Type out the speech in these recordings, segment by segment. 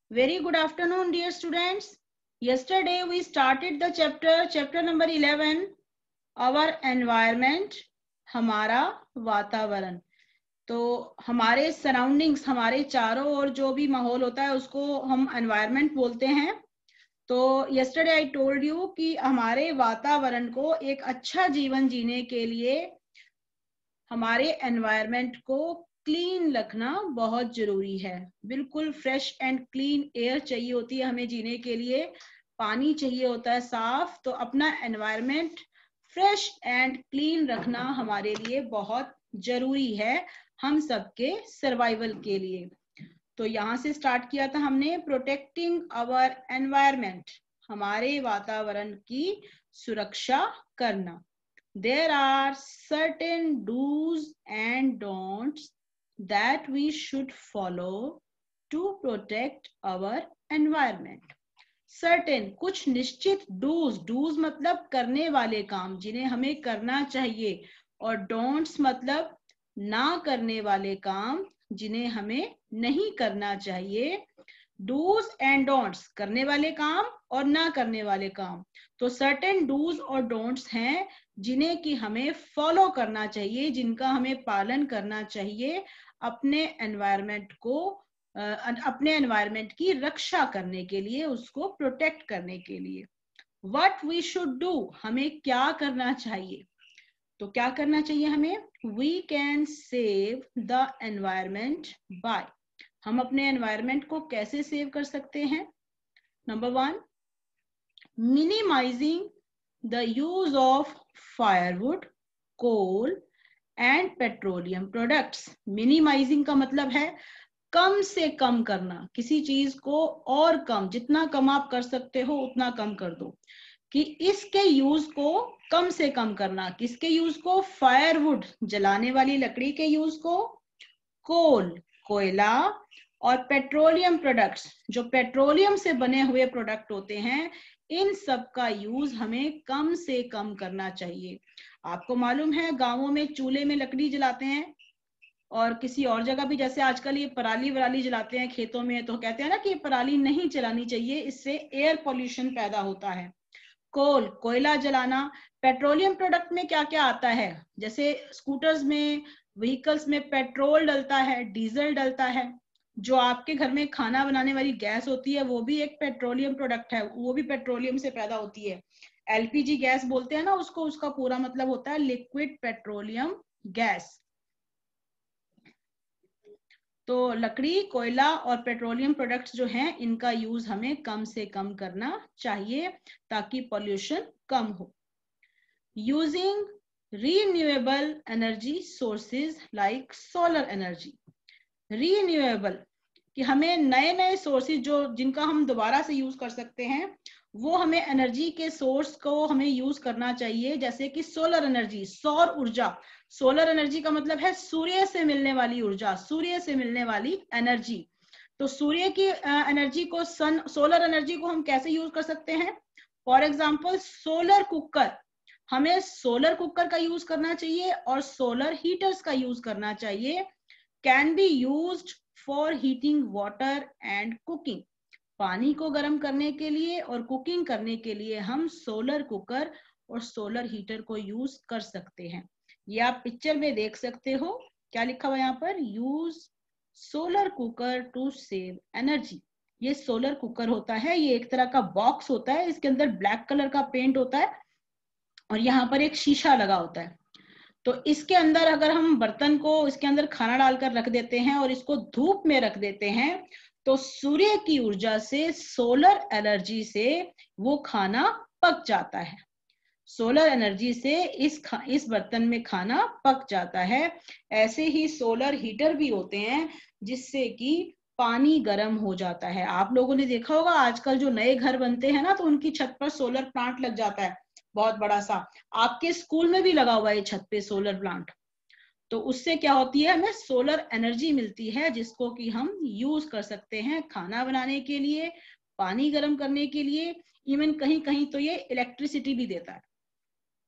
Very good afternoon, dear students. Yesterday we started the chapter number 11, our environment, हमारा वातावरण. तो हमारे surroundings, हमारे चारों ओर जो भी माहौल होता है उसको हम एनवायरनमेंट बोलते हैं. तो yesterday I told you कि हमारे वातावरण को एक अच्छा जीवन जीने के लिए हमारे एनवायरनमेंट को क्लीन रखना बहुत जरूरी है. बिल्कुल फ्रेश एंड क्लीन एयर चाहिए होती है हमें जीने के लिए, पानी चाहिए होता है साफ. तो अपना एनवायरनमेंट फ्रेश एंड क्लीन रखना हमारे लिए बहुत जरूरी है, हम सबके सर्वाइवल के लिए. तो यहाँ से स्टार्ट किया था हमने प्रोटेक्टिंग आवर एनवायरनमेंट, हमारे वातावरण की सुरक्षा करना. There are certain do's and don'ts that we should follow to protect our environment. Certain, कुछ निश्चित do's मतलब करने वाले काम जिन्हें हमें करना चाहिए, और don'ts मतलब ना करने वाले काम जिन्हें हमें नहीं करना चाहिए. डूज एंड डोंट्स, करने वाले काम और ना करने वाले काम. तो सर्टेन डूज और डोंट्स हैं जिन्हें कि हमें फॉलो करना चाहिए, जिनका हमें पालन करना चाहिए अपने एनवायरनमेंट को, अपने एनवायरनमेंट की रक्षा करने के लिए, उसको प्रोटेक्ट करने के लिए. व्हाट वी शुड डू, हमें क्या करना चाहिए. तो क्या करना चाहिए हमें. We can save the environment by, हम अपने एनवायरनमेंट को कैसे सेव कर सकते हैं. Number 1, minimizing the use of firewood, coal and petroleum products. Minimizing का मतलब है कम से कम करना, किसी चीज को और कम, जितना कम आप कर सकते हो उतना कम कर दो. कि इसके यूज को कम से कम करना. किसके यूज को. फायरवुड, जलाने वाली लकड़ी के यूज को, कोल, कोयला, और पेट्रोलियम प्रोडक्ट्स, जो पेट्रोलियम से बने हुए प्रोडक्ट होते हैं, इन सब का यूज हमें कम से कम करना चाहिए. आपको मालूम है गांवों में चूल्हे में लकड़ी जलाते हैं, और किसी और जगह भी, जैसे आजकल ये पराली वराली जलाते हैं खेतों में, तो कहते हैं ना कि पराली नहीं जलानी चाहिए, इससे एयर पोल्यूशन पैदा होता है. कोल, कोयला जलाना. पेट्रोलियम प्रोडक्ट में क्या क्या आता है, जैसे स्कूटर्स में, व्हीकल्स में पेट्रोल डलता है, डीजल डलता है. जो आपके घर में खाना बनाने वाली गैस होती है वो भी एक पेट्रोलियम प्रोडक्ट है, वो भी पेट्रोलियम से पैदा होती है. एलपीजी गैस बोलते हैं ना उसको, उसका पूरा मतलब होता है लिक्विड पेट्रोलियम गैस. तो लकड़ी, कोयला और पेट्रोलियम प्रोडक्ट्स जो हैं, इनका यूज हमें कम से कम करना चाहिए ताकि पॉल्यूशन कम हो. Using renewable energy sources like solar energy. Renewable, कि हमें नए नए सोर्सेज जो जिनका हम दोबारा से यूज कर सकते हैं, वो हमें एनर्जी के सोर्स को हमें यूज करना चाहिए. जैसे कि सोलर एनर्जी, सौर ऊर्जा. सोलर एनर्जी का मतलब है सूर्य से मिलने वाली ऊर्जा, सूर्य से मिलने वाली एनर्जी. तो सूर्य की एनर्जी को, सोलर एनर्जी को हम कैसे यूज कर सकते हैं. फॉर एग्जाम्पल सोलर कुकर, हमें सोलर कुकर का यूज करना चाहिए और सोलर हीटर्स का यूज करना चाहिए. Can be used for heating water and cooking. पानी को गर्म करने के लिए और कुकिंग करने के लिए हम सोलर कुकर और सोलर हीटर को यूज कर सकते हैं. ये आप पिक्चर में देख सकते हो, क्या लिखा हुआ यहाँ पर, use solar cooker to save energy. ये सोलर कुकर होता है, ये एक तरह का बॉक्स होता है, इसके अंदर ब्लैक कलर का पेंट होता है और यहाँ पर एक शीशा लगा होता है. तो इसके अंदर अगर हम बर्तन को इसके अंदर खाना डालकर रख देते हैं और इसको धूप में रख देते हैं, तो सूर्य की ऊर्जा से, सोलर एनर्जी से वो खाना पक जाता है. सोलर एनर्जी से इस बर्तन में खाना पक जाता है. ऐसे ही सोलर हीटर भी होते हैं जिससे कि पानी गर्म हो जाता है. आप लोगों ने देखा होगा आजकल जो नए घर बनते हैं ना, तो उनकी छत पर सोलर प्लांट लग जाता है, बहुत बड़ा सा. आपके स्कूल में भी लगा हुआ है छत पे सोलर प्लांट. तो उससे क्या होती है, हमें सोलर एनर्जी मिलती है जिसको कि हम यूज कर सकते हैं खाना बनाने के लिए, पानी गर्म करने के लिए, इवन कहीं कहीं तो ये इलेक्ट्रिसिटी भी देता है.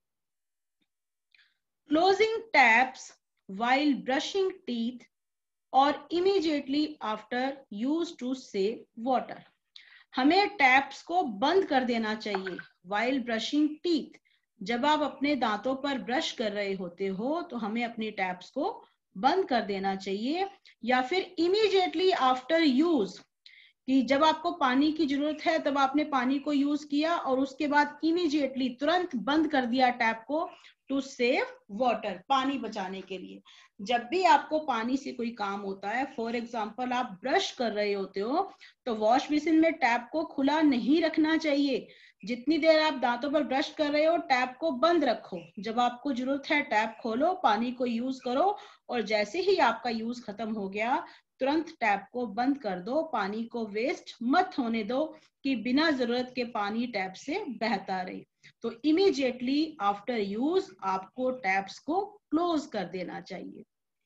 Closing taps while brushing teeth और immediately after use to save water. हमें टैप्स को बंद कर देना चाहिए वाइल ब्रशिंग टीथ। जब आप अपने दांतों पर ब्रश कर रहे होते हो तो हमें अपनी टैप्स को बंद कर देना चाहिए, या फिर इमीडिएटली आफ्टर यूज, कि जब आपको पानी की जरूरत है तब आपने पानी को यूज किया और उसके बाद इमीडिएटली तुरंत बंद कर दिया टैप को, टू सेव वाटर, पानी बचाने के लिए। जब भी आपको पानी से कोई काम होता है, फॉर एग्जांपल आप ब्रश कर रहे होते हो, तो वॉश बेसिन में टैप को खुला नहीं रखना चाहिए। जितनी देर आप दांतों पर ब्रश कर रहे हो टैप को बंद रखो। जब आपको जरूरत है टैप खोलो, पानी को यूज करो, और जैसे ही आपका यूज खत्म हो गया तुरंत टैप को बंद कर दो। पानी को वेस्ट मत होने दो कि बिना जरूरत के पानी टैप से बहता रहे। तो इमीडिएटली आफ्टर यूज आपको टैप्स को क्लोज कर देना चाहिए।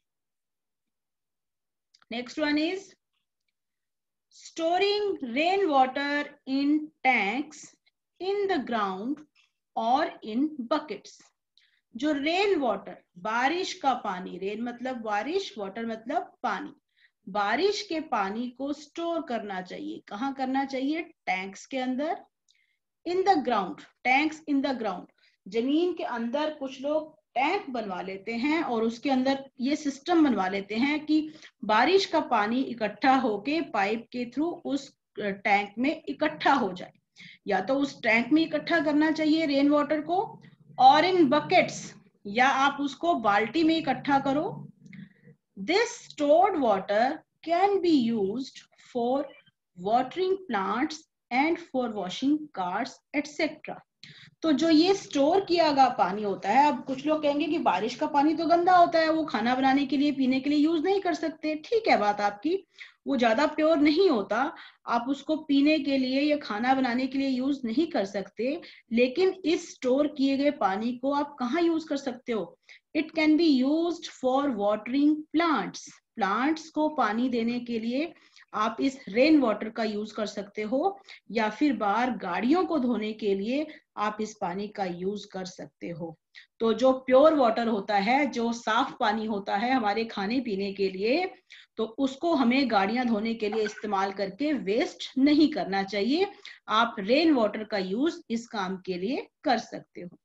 Next one is storing rain water in tanks in the ground और इन बकेट्स। जो रेन वाटर, बारिश का पानी, रेन मतलब बारिश, वाटर मतलब पानी, बारिश के पानी को स्टोर करना चाहिए। कहाँ करना चाहिए? टैंक्स के अंदर। In the ground, tanks in the ground, जमीन के अंदर कुछ लोग टैंक बनवा लेते हैं और उसके अंदर ये सिस्टम बनवा लेते हैं कि बारिश का पानी इकट्ठा होके पाइप के थ्रू उस टैंक में इकट्ठा हो जाए। या तो उस टैंक में इकट्ठा करना चाहिए रेन वाटर को, और इन बकेट्स, या आप उसको बाल्टी में इकट्ठा करो। This stored water can be used for watering plants and for washing cars, etc. तो जो ये स्टोर किया गया पानी होता है, अब कुछ लोग कहेंगे कि बारिश का पानी तो गंदा होता है, वो खाना बनाने के लिए, पीने के लिए यूज नहीं कर सकते। ठीक है बात आपकी, वो ज्यादा प्योर नहीं होता, आप उसको पीने के लिए या खाना बनाने के लिए यूज नहीं कर सकते। लेकिन इस स्टोर किए गए पानी को आप कहाँ यूज कर सकते हो? It can be used for watering plants. Plants को पानी देने के लिए आप इस रेन वाटर का यूज कर सकते हो, या फिर बाहर गाड़ियों को धोने के लिए आप इस पानी का यूज कर सकते हो। तो जो प्योर वाटर होता है, जो साफ पानी होता है हमारे खाने पीने के लिए, तो उसको हमें गाड़ियां धोने के लिए इस्तेमाल करके वेस्ट नहीं करना चाहिए। आप रेन वाटर का यूज इस काम के लिए कर सकते हो।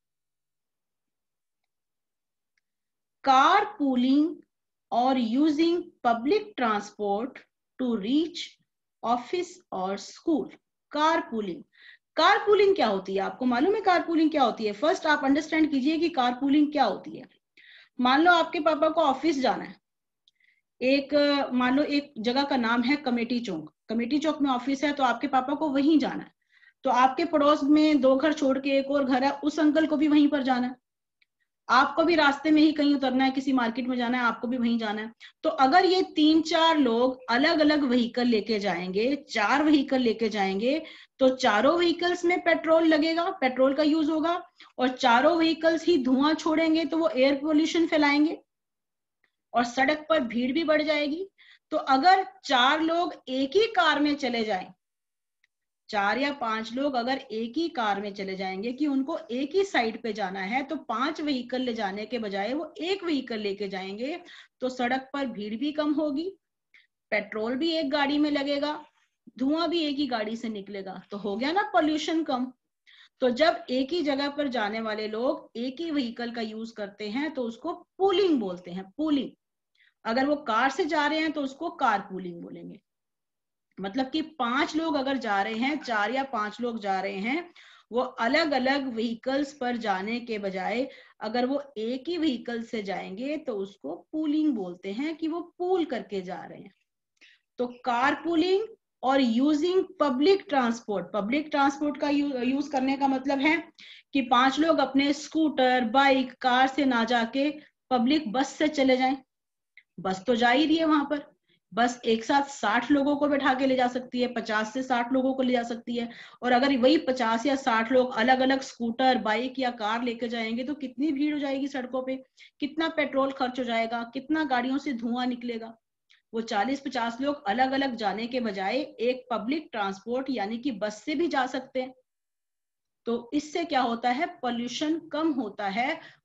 कार पूलिंग और using public transport to reach office और school. Car pooling, car pooling क्या होती है? आपको मालूम है कार पूलिंग क्या होती है? फर्स्ट आप अंडरस्टैंड कीजिए कि कार पूलिंग क्या होती है। मान लो आपके पापा को ऑफिस जाना है, मान लो एक जगह का नाम है कमेटी चौक, कमेटी चौक में ऑफिस है, तो आपके पापा को वहीं जाना है। तो आपके पड़ोस में 2 घर छोड़ के एक और घर है, उस अंकल को भी वहीं पर जाना है। आपको भी रास्ते में ही कहीं उतरना है, किसी मार्केट में जाना है, आपको भी वहीं जाना है। तो अगर ये 3-4 लोग अलग अलग व्हीकल लेके जाएंगे, 4 व्हीकल लेके जाएंगे, तो चारों व्हीकल्स में पेट्रोल लगेगा, पेट्रोल का यूज होगा, और चारों व्हीकल्स ही धुआं छोड़ेंगे तो वो एयर पोल्यूशन फैलाएंगे और सड़क पर भीड़ भी बढ़ जाएगी। तो अगर 4 लोग एक ही कार में चले जाएं, 4 या 5 लोग अगर एक ही कार में चले जाएंगे कि उनको एक ही साइड पे जाना है, तो 5 व्हीकल ले जाने के बजाय वो एक व्हीकल लेके जाएंगे, तो सड़क पर भीड़ भी कम होगी, पेट्रोल भी एक गाड़ी में लगेगा, धुआं भी एक ही गाड़ी से निकलेगा, तो हो गया ना पॉल्यूशन कम। तो जब एक ही जगह पर जाने वाले लोग एक ही व्हीकल का यूज करते हैं तो उसको पूलिंग बोलते हैं, पूलिंग। अगर वो कार से जा रहे हैं तो उसको कार पूलिंग बोलेंगे। मतलब कि 5 लोग अगर जा रहे हैं, 4 या 5 लोग जा रहे हैं, वो अलग अलग व्हीकल्स पर जाने के बजाय अगर वो एक ही व्हीकल से जाएंगे तो उसको पूलिंग बोलते हैं, कि वो पूल करके जा रहे हैं। तो कार पूलिंग और using public transport, public transport का यूज करने का मतलब है कि 5 लोग अपने स्कूटर, बाइक, कार से ना जाके पब्लिक बस से चले जाएं। बस तो जा ही रही है वहां पर, बस एक साथ 60 लोगों को बैठा के ले जा सकती है, 50 से 60 लोगों को ले जा सकती है। और अगर वही 50 या 60 लोग अलग अलग स्कूटर, बाइक या कार लेकर जाएंगे तो कितनी भीड़ हो जाएगी सड़कों पे, कितना पेट्रोल खर्च हो जाएगा, कितना गाड़ियों से धुआं निकलेगा। वो 40-50 लोग अलग अलग जाने के बजाय एक पब्लिक ट्रांसपोर्ट यानी कि बस से भी जा सकते हैं। तो इससे क्या होता है? पोल्यूशन कम होता है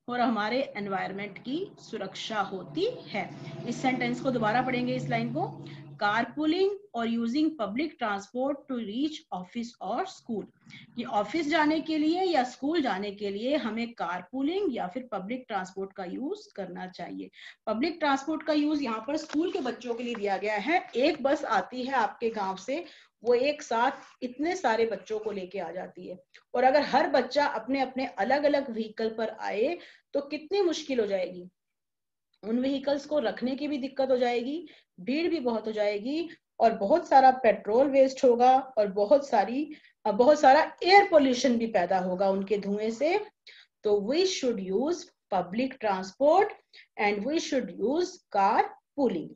और हमारे एनवायरनमेंट की सुरक्षा होती है। इस सेंटेंस को दोबारा पढ़ेंगे, इस लाइन को। कारपूलिंग और using public transport to reach office और स्कूल। ये ऑफिस जाने के लिए या स्कूल जाने के लिए हमें कारपूलिंग या फिर पब्लिक ट्रांसपोर्ट का यूज करना चाहिए। पब्लिक ट्रांसपोर्ट का यूज यहाँ पर स्कूल के बच्चों के लिए दिया गया है। एक बस आती है आपके गांव से, वो एक साथ इतने सारे बच्चों को लेके आ जाती है, और अगर हर बच्चा अपने अपने अलग अलग व्हीकल पर आए तो कितनी मुश्किल हो जाएगी। उन व्हीकल्स को रखने की भी दिक्कत हो जाएगी, भीड़ भी बहुत हो जाएगी, और बहुत सारा पेट्रोल वेस्ट होगा, और बहुत सारा एयर पोल्यूशन भी पैदा होगा उनके धुएं से। तो we should use public transport and we should use car pooling.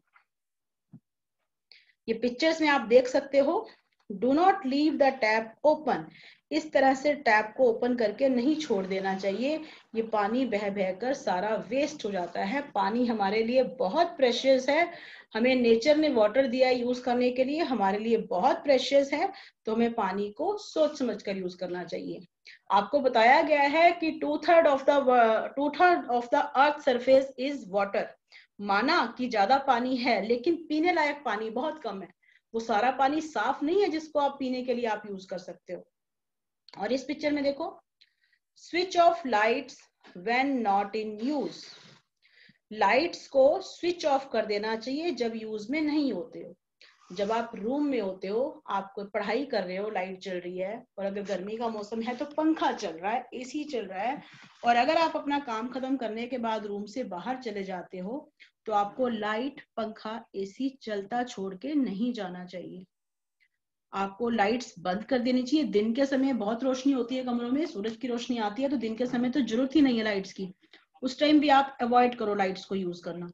ये पिक्चर्स में आप देख सकते हो। Do not leave the tap open. इस तरह से टैप को ओपन करके नहीं छोड़ देना चाहिए, ये पानी बह बहकर सारा वेस्ट हो जाता है। पानी हमारे लिए बहुत प्रेशियस है, हमें नेचर ने वाटर दिया है यूज करने के लिए, हमारे लिए बहुत प्रेशियस है, तो हमें पानी को सोच समझ कर यूज करना चाहिए। आपको बताया गया है कि 2/3 of the earth surface is water. माना कि ज्यादा पानी है, लेकिन पीने लायक पानी बहुत कम है। वो सारा पानी साफ नहीं है जिसको आप पीने के लिए आप यूज कर सकते हो। और इस पिक्चर में देखो, switch off lights when not in use. Lights को स्विच ऑफ कर देना चाहिए जब यूज में नहीं होते हो। जब आप रूम में होते हो, आप कोई पढ़ाई कर रहे हो, लाइट चल रही है, और अगर गर्मी का मौसम है तो पंखा चल रहा है, एसी चल रहा है, और अगर आप अपना काम खत्म करने के बाद रूम से बाहर चले जाते हो तो आपको लाइट, पंखा, एसी चलता छोड़ के नहीं जाना चाहिए। आपको लाइट्स बंद कर देनी चाहिए। दिन के समय बहुत रोशनी होती है कमरों में, सूरज की रोशनी आती है, तो दिन के समय तो जरूरत ही नहीं है लाइट्स की, उस टाइम भी आप अवॉइड करो लाइट्स को यूज करना।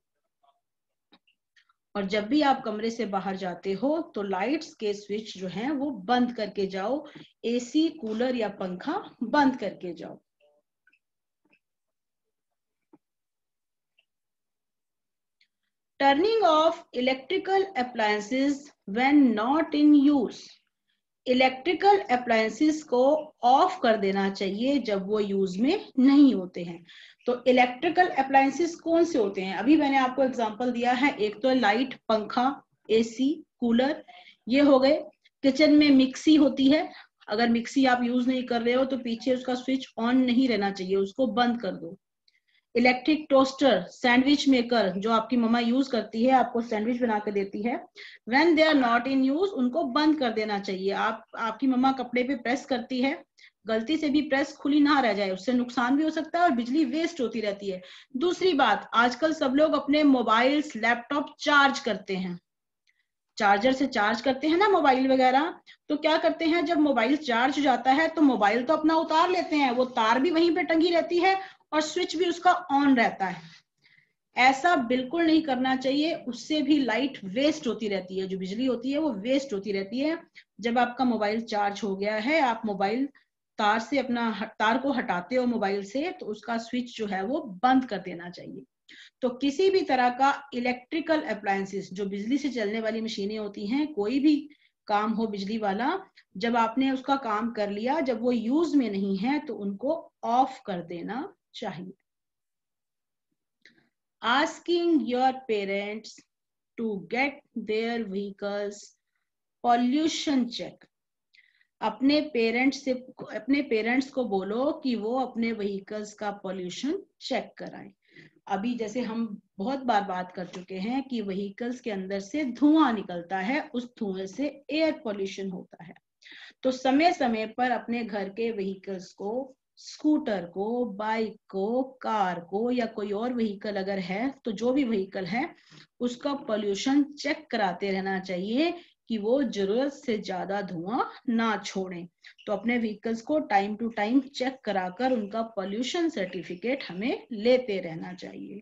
और जब भी आप कमरे से बाहर जाते हो तो लाइट्स के स्विच जो हैं वो बंद करके जाओ, एसी, कूलर या पंखा बंद करके जाओ। Turning off electrical appliances when not in use. Electrical appliances को ऑफ कर देना चाहिए जब वो यूज में नहीं होते हैं। तो इलेक्ट्रिकल अप्लायंसेस कौन से होते हैं? अभी मैंने आपको एग्जांपल दिया है, एक तो लाइट, पंखा, एसी, कूलर, ये हो गए। किचन में मिक्सी होती है, अगर मिक्सी आप यूज नहीं कर रहे हो तो पीछे उसका स्विच ऑन नहीं रहना चाहिए, उसको बंद कर दो। इलेक्ट्रिक टोस्टर, सैंडविच मेकर जो आपकी मम्मा यूज करती है, आपको सैंडविच बना के देती है, when they are not in use उनको बंद कर देना चाहिए। आपकी मम्मा कपड़े पे प्रेस करती है, गलती से भी प्रेस खुली ना रह जाए, उससे नुकसान भी हो सकता है और बिजली वेस्ट होती रहती है। दूसरी बात, आजकल सब लोग अपने मोबाइल्स, लैपटॉप चार्ज करते हैं, चार्जर से चार्ज करते हैं ना मोबाइल वगैरह। तो क्या करते हैं, जब मोबाइल चार्ज हो जाता है तो मोबाइल तो अपना उतार लेते हैं, वो तार भी वहीं पे टंगी रहती है और स्विच भी उसका ऑन रहता है। ऐसा बिल्कुल नहीं करना चाहिए, उससे भी लाइट वेस्ट होती रहती है, जो बिजली होती है वो वेस्ट होती रहती है। जब आपका मोबाइल चार्ज हो गया है, आप मोबाइल तार से अपना तार को हटाते हो मोबाइल से, तो उसका स्विच जो है वो बंद कर देना चाहिए। तो किसी भी तरह का इलेक्ट्रिकल अप्लायंसेस, जो बिजली से चलने वाली मशीनें होती हैं, कोई भी काम हो बिजली वाला, जब आपने उसका काम कर लिया, जब वो यूज में नहीं है तो उनको ऑफ कर देना चाहिए। Asking your parents to get their vehicles pollution check. अपने पेरेंट्स को बोलो कि वो अपने व्हीकल्स का पॉल्यूशन चेक कराएं। अभी जैसे हम बहुत बार बात कर चुके हैं कि व्हीकल्स के अंदर से धुआं निकलता है, उस धुएं से एयर पॉल्यूशन होता है। तो समय समय पर अपने घर के व्हीकल्स को, स्कूटर को, बाइक को, कार को, या कोई और व्हीकल अगर है तो जो भी व्हीकल है उसका पॉल्यूशन चेक कराते रहना चाहिए कि वो जरूरत से ज्यादा धुआं ना छोड़ें। तो अपने व्हीकल्स को टाइम टू टाइम चेक कराकर उनका पॉल्यूशन सर्टिफिकेट हमें लेते रहना चाहिए।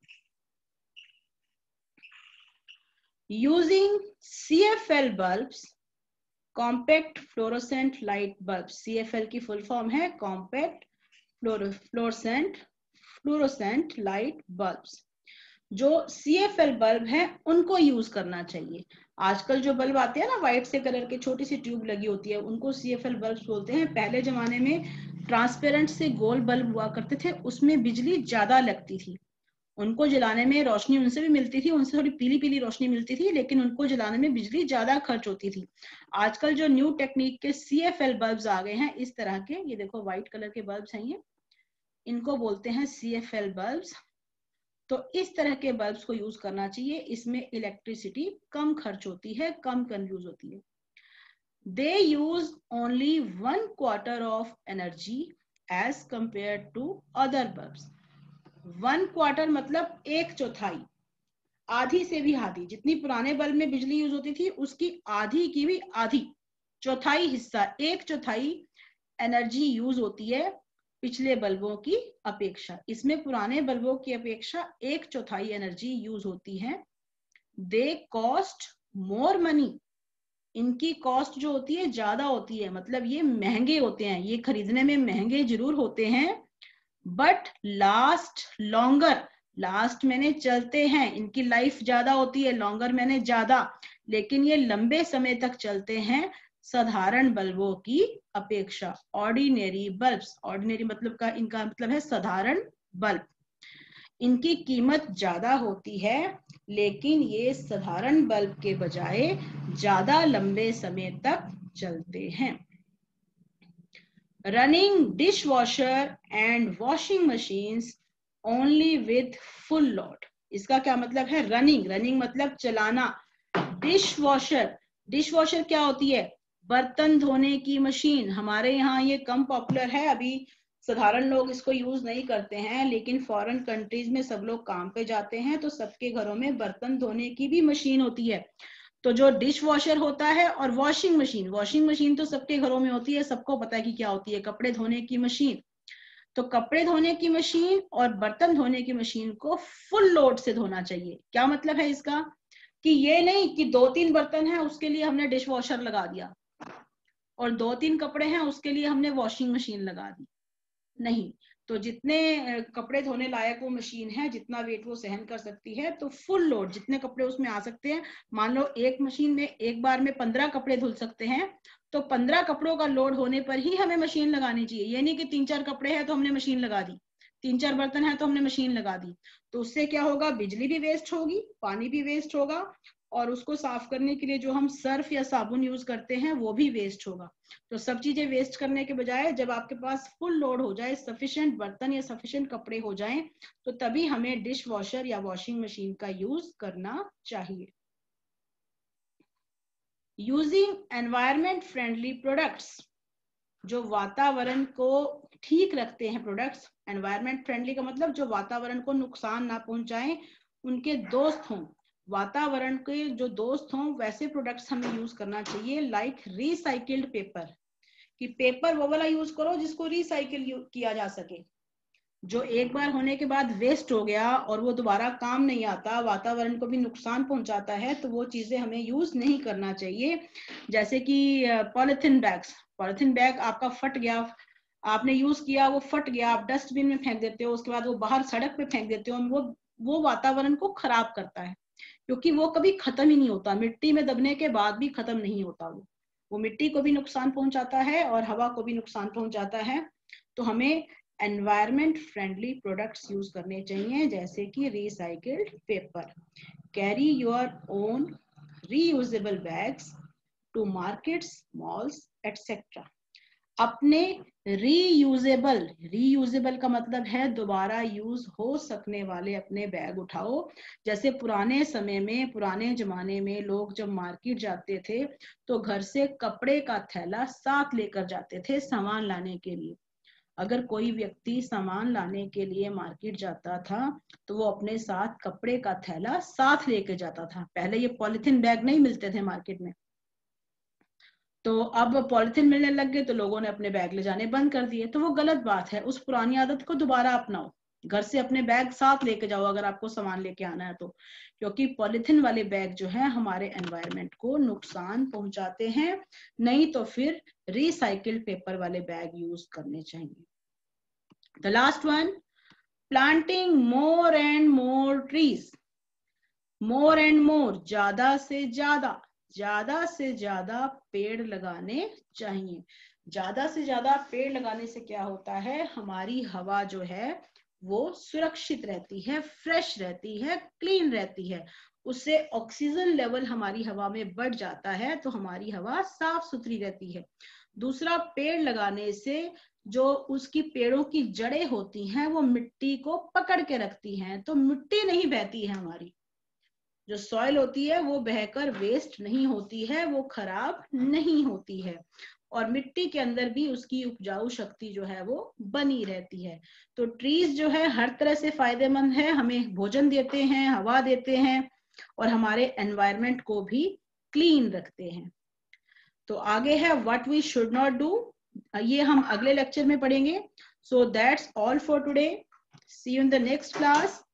Using CFL bulbs, compact fluorescent light bulb. CFL की फुल फॉर्म है कॉम्पैक्ट फ्लोरोसेंट लाइट बल्ब्स। जो CFL बल्ब है उनको यूज करना चाहिए। आजकल जो बल्ब आते हैं ना व्हाइट से कलर के, छोटी सी ट्यूब लगी होती है, उनको CFL बल्ब बोलते हैं। पहले जमाने में ट्रांसपेरेंट से गोल बल्ब हुआ करते थे, उसमें बिजली ज्यादा लगती थी, उनको जलाने में रोशनी उनसे भी मिलती थी, उनसे थोड़ी पीली पीली रोशनी मिलती थी, लेकिन उनको जलाने में बिजली ज्यादा खर्च होती थी। आजकल जो न्यू टेक्निक के CFL बल्ब्स आ गए हैं इस तरह के, ये देखो व्हाइट कलर के बल्ब्स हैं ये, इनको बोलते हैं CFL बल्ब्स। तो इस तरह के बल्ब्स को यूज करना चाहिए, इसमें इलेक्ट्रिसिटी कम खर्च होती है, कम कंज्यूम होती है। They use only 1/4 of energy as compared to other bulbs. 1/4 मतलब 1/4, आधी से भी आधी, जितनी पुराने बल्ब में बिजली यूज होती थी उसकी आधी की भी आधी, चौथाई हिस्सा, 1/4 एनर्जी यूज होती है पिछले बल्बों की अपेक्षा। इसमें पुराने बल्बों की अपेक्षा 1/4 एनर्जी यूज होती है। दे कॉस्ट मोर मनी, इनकी कॉस्ट जो होती है ज्यादा होती है, मतलब ये महंगे होते हैं, ये खरीदने में महंगे जरूर होते हैं, बट लास्ट लॉन्गर, लास्ट मैंने चलते हैं, इनकी लाइफ ज्यादा होती है, लॉन्गर मैंने ज्यादा, लेकिन ये लंबे समय तक चलते हैं साधारण बल्बों की अपेक्षा। ऑर्डिनरी बल्ब्स, ऑर्डिनरी मतलब का इनका मतलब है साधारण बल्ब, इनकी कीमत ज्यादा होती है, लेकिन ये साधारण बल्ब के बजाय ज्यादा लंबे समय तक चलते हैं। Running dishwasher and washing machines only with full load, इसका क्या मतलब है? रनिंग, रनिंग मतलब चलाना। डिश वॉशर, डिश वॉशर क्या होती है? बर्तन धोने की मशीन। हमारे यहाँ ये कम पॉपुलर है, अभी साधारण लोग इसको यूज नहीं करते हैं, लेकिन फॉरेन कंट्रीज में सब लोग काम पे जाते हैं तो सबके घरों में बर्तन धोने की भी मशीन होती है। तो जो डिश वॉशर होता है और वॉशिंग मशीन, वॉशिंग मशीन तो सबके घरों में होती है, सबको पता है कि क्या होती है, कपड़े धोने की मशीन। तो कपड़े धोने की मशीन और बर्तन धोने की मशीन को फुल लोड से धोना चाहिए। क्या मतलब है इसका? कि ये नहीं कि 2-3 बर्तन है उसके लिए हमने डिश वॉशर लगा दिया और 2-3 कपड़े हैं उसके लिए हमने वॉशिंग मशीन लगा दी, नहीं। तो जितने कपड़े धोने लायक वो मशीन है, जितना वेट वो सहन कर सकती है, तो फुल लोड जितने कपड़े उसमें आ सकते हैं, मान लो एक मशीन में एक बार में 15 कपड़े धुल सकते हैं, तो 15 कपड़ों का लोड होने पर ही हमें मशीन लगानी चाहिए। ये नहीं कि 3-4 कपड़े हैं तो हमने मशीन लगा दी, 3-4 बर्तन है तो हमने मशीन लगा दी, तो उससे क्या होगा? बिजली भी वेस्ट होगी, पानी भी वेस्ट होगा, और उसको साफ करने के लिए जो हम सर्फ या साबुन यूज करते हैं वो भी वेस्ट होगा। तो सब चीजें वेस्ट करने के बजाय जब आपके पास फुल लोड हो जाए, सफिशिएंट बर्तन या सफिशिएंट कपड़े हो जाएं, तो तभी हमें डिश वॉशर या वॉशिंग मशीन का यूज करना चाहिए। यूजिंग एनवायरमेंट फ्रेंडली प्रोडक्ट्स, जो वातावरण को ठीक रखते हैं प्रोडक्ट्स। एनवायरमेंट फ्रेंडली का मतलब जो वातावरण को नुकसान ना पहुंचाएं, उनके दोस्त हों, वातावरण के जो दोस्त हों वैसे प्रोडक्ट्स हमें यूज करना चाहिए। लाइक रिसाइकिल्ड पेपर, कि पेपर वो वाला यूज करो जिसको रिसाइकिल किया जा सके, जो एक बार होने के बाद वेस्ट हो गया और वो दोबारा काम नहीं आता, वातावरण को भी नुकसान पहुंचाता है, तो वो चीजें हमें यूज नहीं करना चाहिए। जैसे कि पॉलिथीन बैग्स, पॉलिथीन बैग आपका फट गया, आपने यूज किया, वो फट गया, आप डस्टबिन में फेंक देते हो, उसके बाद वो बाहर सड़क पे फेंक देते हो, वो वातावरण को खराब करता है, क्योंकि वो कभी खत्म ही नहीं होता, मिट्टी में दबने के बाद भी खत्म नहीं होता, वो मिट्टी को भी नुकसान पहुंचाता है और हवा को भी नुकसान पहुंचाता है। तो हमें एनवायरमेंट फ्रेंडली प्रोडक्ट्स यूज करने चाहिए, जैसे कि recycled paper. Carry your own reusable bags to markets, malls etcetera. अपने रीयूजेबल, रीयूजेबल का मतलब है दोबारा यूज हो सकने वाले अपने बैग उठाओ। जैसे पुराने समय में, पुराने जमाने में लोग जब मार्केट जाते थे तो घर से कपड़े का थैला साथ लेकर जाते थे सामान लाने के लिए। अगर कोई व्यक्ति सामान लाने के लिए मार्केट जाता था तो वो अपने साथ कपड़े का थैला साथ लेके जाता था। पहले ये पॉलिथीन बैग नहीं मिलते थे मार्केट में, तो अब पॉलिथीन मिलने लग गए तो लोगों ने अपने बैग ले जाने बंद कर दिए, तो वो गलत बात है। उस पुरानी आदत को दोबारा अपनाओ, घर से अपने बैग साथ लेके जाओ अगर आपको सामान लेके आना है तो, क्योंकि पॉलिथीन वाले बैग जो है हमारे एनवायरनमेंट को नुकसान पहुंचाते हैं। नहीं तो फिर रिसाइकिल्ड पेपर वाले बैग यूज करने चाहिए। The last one, planting more and more trees. More and more, ज्यादा से ज्यादा, ज्यादा से ज्यादा पेड़ लगाने चाहिए। ज्यादा से ज्यादा पेड़ लगाने से क्या होता है, हमारी हवा जो है वो सुरक्षित रहती है, फ्रेश रहती है, क्लीन रहती है, उससे ऑक्सीजन लेवल हमारी हवा में बढ़ जाता है, तो हमारी हवा साफ सुथरी रहती है। दूसरा, पेड़ लगाने से जो उसकी पेड़ों की जड़ें होती हैं वो मिट्टी को पकड़ के रखती हैं, तो मिट्टी नहीं बहती है, हमारी जो सॉइल होती है वो बहकर वेस्ट नहीं होती है, वो खराब नहीं होती है, और मिट्टी के अंदर भी उसकी उपजाऊ शक्ति जो है वो बनी रहती है। तो ट्रीज जो है हर तरह से फायदेमंद है, हमें भोजन देते हैं, हवा देते हैं, और हमारे एनवायरनमेंट को भी क्लीन रखते हैं। तो आगे है what we should not do, ये हम अगले लेक्चर में पढ़ेंगे। So that's all for today, see you in the next class.